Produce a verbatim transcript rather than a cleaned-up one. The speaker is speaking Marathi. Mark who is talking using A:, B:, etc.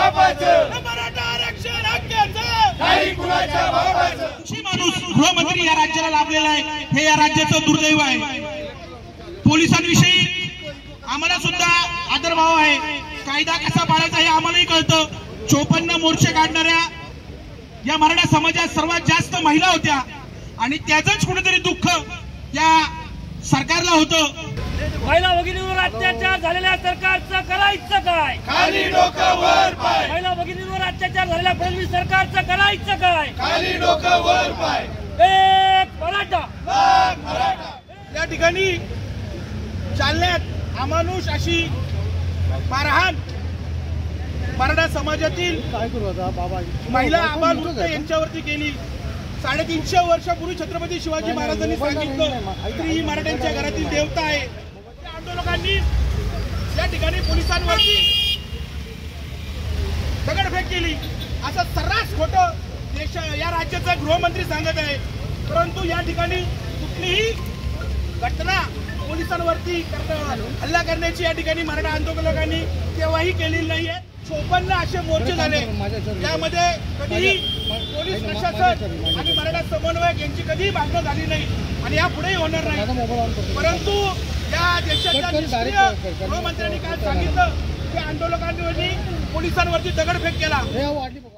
A: बापाचं, मराठा आरक्षण हक्काचं नाही कुणाच्या बापाचं।
B: माणूस गृहमंत्री या राज्याला लाभलेला आहे, हे या राज्याचं दुर्दैव आहे। पोलिसांविषयी आम्हाला सुद्धा आदरभाव आहे, कायदा कसा पाळायचा हे आम्हालाही कळतं। चोपन्न मोर्चे काढणाऱ्या या मराठा समाजात सर्वात जास्त महिला होत्या आणि त्याचंच कुठेतरी दुःख या सरकारला होतं।
C: महिला भगिनींवर अत्याचार झालेल्या सरकारचं करायचं काय?
A: खाली डोकं वर पाय।
C: महिला भगिनींवर अत्याचार झालेल्या फडणवीस सरकारचं करायचं काय?
A: खाली डोकं वर पाय।
C: एक मराठा
A: लाख मराठा।
B: या ठिकाणी जालन्यात अमानुष अशी मारहाण मराठा समाजातील महिला अबालवृद्ध यांच्यावरती केली। साडेतीनशे वर्षापूर्वी छत्रपती शिवाजी महाराजांनी सांगितलं स्त्री ही मराठ्यांच्या घरातील देवता आहे। त्या आंदोलकांनी या ठिकाणी पोलिसांवरती दगडफेक केली, असं सर्रास खोटं देश या राज्याचा गृहमंत्री सांगत आहे। परंतु या ठिकाणी कुठलीही घटना पोलिसांवरती हल्ला करण्याची या ठिकाणी मराठा आंदोलकांनी तेव्हाही केलेली नाहीये। चोपन्न असे मोर्चे झाले, त्यामध्ये कधीही पोलीस प्रशासन आणि मराठा समन्वयक यांची कधीही भांडणं झाली नाही आणि यापुढेही होणार नाही। परंतु या देशाच्या निष्क्रिय गृहमंत्र्यांनी काल सांगितलं की आंदोलकांनी पोलिसांवरती दगडफेक केला।